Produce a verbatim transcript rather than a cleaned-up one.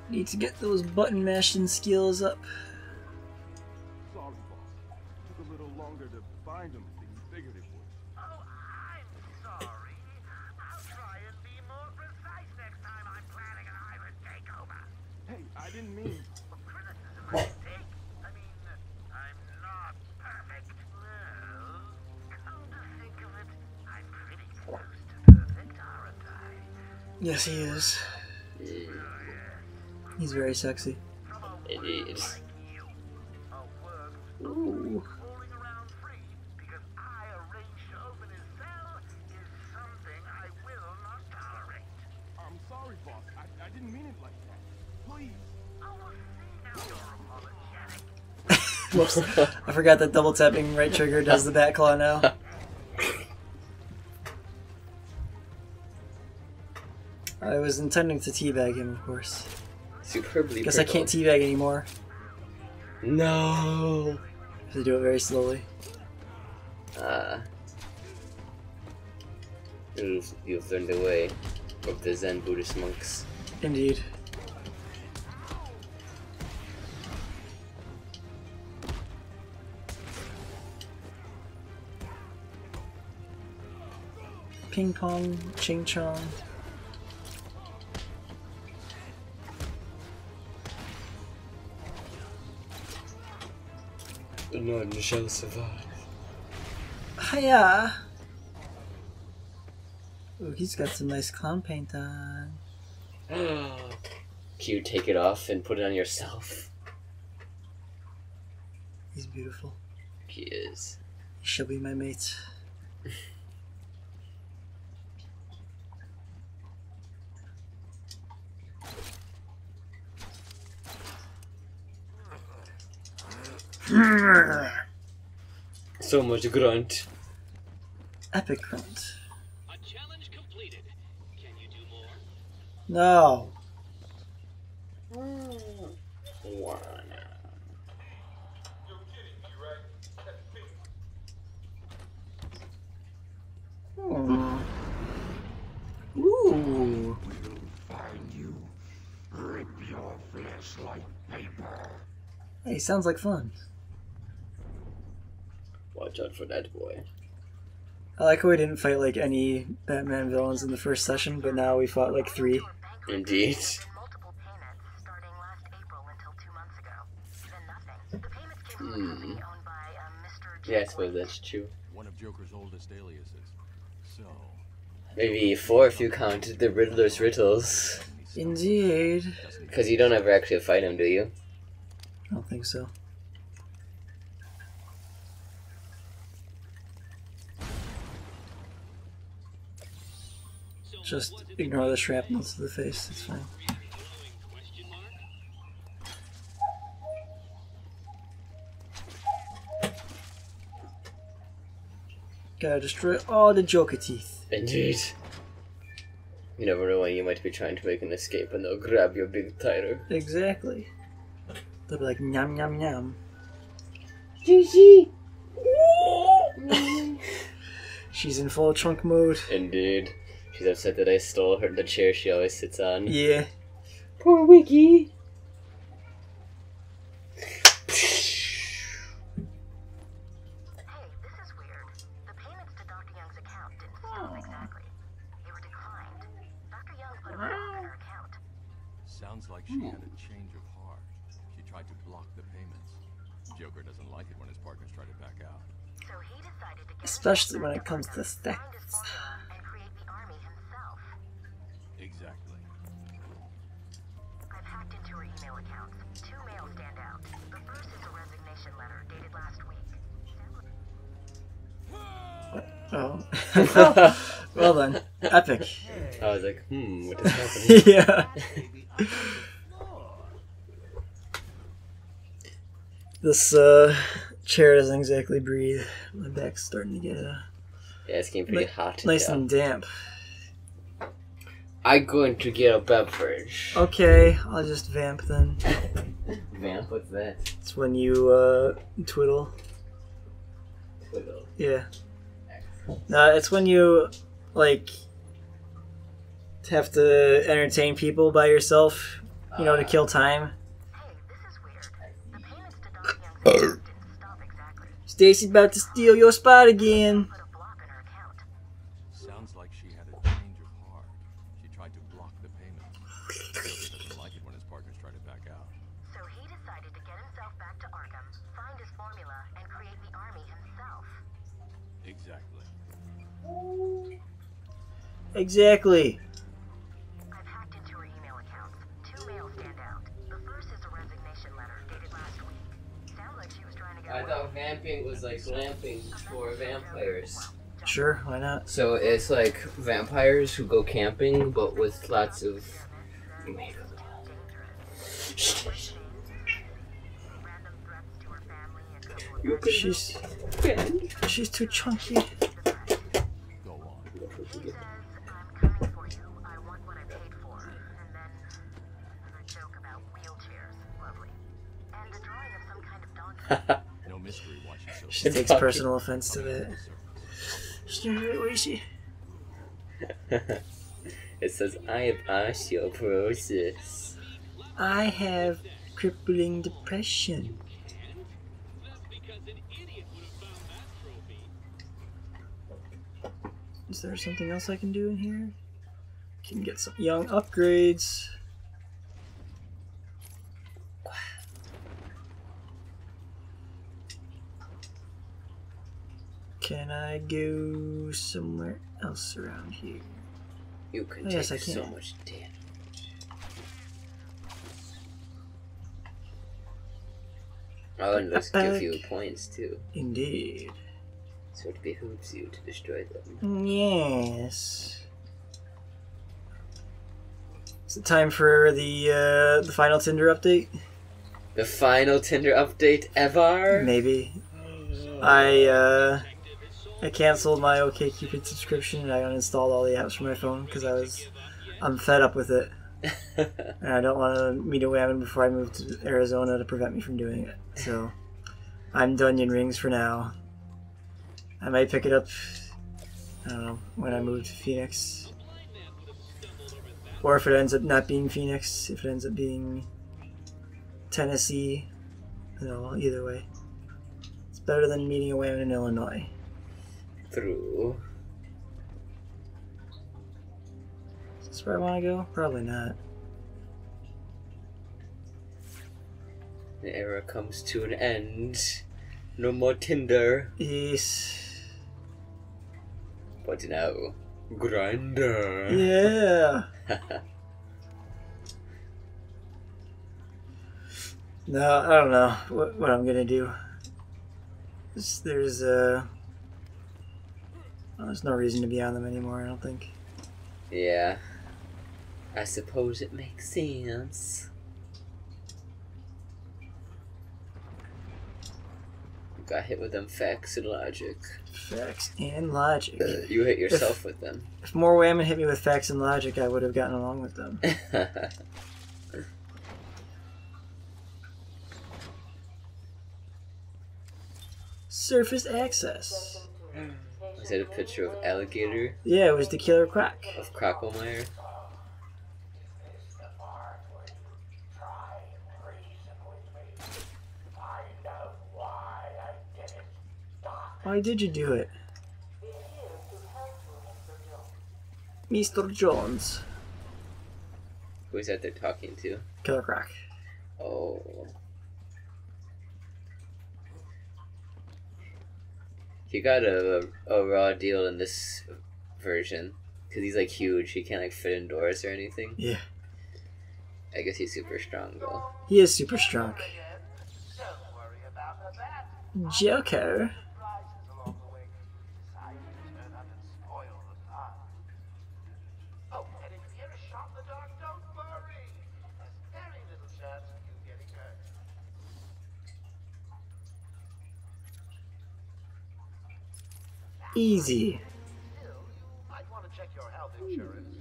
Need to get those button mashing skills up. Sorry, boss. Took a little longer to find him than you figured it would. Oh, I'm sorry. I'll try and be more precise next time I'm planning an island takeover. Hey, I didn't mean. Criticism I take. I mean, I'm not perfect. Well, come to think of it, I'm pretty close to perfect, aren't I? Yes, he is. He's very sexy. It is. Ooh. Fooling around free because I arranged to open his cell is something I will not tolerate. I'm sorry, boss. I, I didn't mean it like that. Please. Oh, see, now you're apologetic. Whoops. I forgot that double tapping right trigger does the bat claw now. I was intending to teabag him, of course. Superbly Guess I purple. can't teabag anymore. No. I have to do it very slowly. Ah. You've, you've learned the way of the Zen Buddhist monks. Indeed. Ping pong, ching chong. None shall survive. Hiya! Oh, he's got some nice clown paint on. Can you take it off and put it on yourself? He's beautiful. He is. He shall be my mate. So much grunt. Epic grunt. A challenge completed. Can you do more? No. One. Hmm. Ooh. Find you. Rip your flesh like paper. Hey, sounds like fun. Watch out for that boy. I like how we didn't fight like any Batman villains in the first session, but now we fought like three. Indeed. Multiple payments starting last April until two months ago. Then nothing. The payments came from a Hmm. company owned by uh, Mister Yeah, I suppose that's true. One of Joker's oldest aliases. So. Maybe four if you count the Riddler's riddles. Indeed. Because you don't ever actually fight him, do you? I don't think so. Just ignore the shrapnel to the face, it's fine. Gotta destroy all the Joker teeth. Indeed. You never know when you might be trying to make an escape and they'll grab your big tire. Exactly. They'll be like, nyam nyam nyam. Gigi! She's in full trunk mode. Indeed. She's upset that I stole her the chair she always sits on. Yeah. Poor Wiggy! Hey, this is weird. The payments to Doctor Young's account didn't seem exactly. They were declined. Doctor Young put a block on her account. Sounds like she had a change of heart. She tried to block the payments. Joker doesn't like it when his partners try to back out. So he decided to get Especially when it comes to find his stacks. formula and create the army himself. Exactly. I've hacked into her email accounts. Two mails stand out. The first is a resignation letter dated last week. Oh. Well then. Epic. I was like, hmm, what is happening? Yeah. This uh, chair doesn't exactly breathe. My back's starting to get uh, Yeah, it's getting pretty Ni- hot. nice yeah. and damp. I'm going to get a beverage. Okay, I'll just vamp then. Vamp, what's that? It's when you uh, twiddle. Twiddle. Yeah. No, it's when you, like, have to entertain people by yourself you know, to kill time. Hey, this is weird. The payments to Doc Young's didn't stop exactly. Stacy's about to steal your spot again. Put a block on her account. Sounds like she had a change of heart. She tried to block the payment. Joker doesn't like it when his partners try to back out. So he decided to get himself back to Arkham, find his formula, and create the army himself. Exactly. Exactly. I've hacked into her email accounts. Two mails stand out. The first is a resignation letter dated last week. Sounds like she was trying to get I away. thought vamping was like glamping for vampires. Sure, why not? So it's like vampires who go camping, but with lots of makeup. Random threats to her family and couple of You can She's she's too chunky. Go on. He says, I'm coming for you. I want what I paid for. And then another joke about wheelchairs. Lovely. And a drawing of some kind of dog. No mystery why she's so She takes personal offense to that. Where is she? It says, I have osteoporosis. I have crippling depression. Is there something else I can do in here? Can get some young upgrades. Can I go somewhere else around here? You can Oh, yes, take I so can. much damage. Oh, and those give you points too. Indeed. So it behooves you to destroy them. Yes. Is it time for the uh, the final Tinder update? The final Tinder update ever? Maybe. I uh, I canceled my OkCupid subscription and I uninstalled all the apps from my phone because I was I'm fed up with it and I don't want to meet a woman before I move to Arizona to prevent me from doing it. So I'm Dunyan Rings for now. I might pick it up, I don't know, when I move to Phoenix. Or if it ends up not being Phoenix, if it ends up being Tennessee, you know, either way. It's better than meeting a woman in Illinois. True. Is this where I want to go? Probably not. The era comes to an end. No more Tinder. Yes. But now, Grindr. Yeah. No, I don't know what, what I'm gonna do. There's, there's uh, well, there's no reason to be on them anymore. I don't think. Yeah. I suppose it makes sense. Got hit with them facts and logic. Facts and logic. You hit yourself with them. If more women hit me with facts and logic, I would have gotten along with them. Surface access. Was that a picture of alligator? Yeah, it was the killer croc. Of Crocomire? Why did you do it? Mister Jones. Who is that they're talking to? Killer croc. Oh. He got a, a raw deal in this version. Because he's like huge. He can't like fit indoors or anything. Yeah. I guess he's super strong though. He is super strong. Don't worry about that. Joker. Surprises along the way. Decided to turn up and spoil the fun. Oh, and if you hear a shot in the dark, don't worry. There's very little chance of you getting hurt. Easy. Still, you might want to check your health insurance.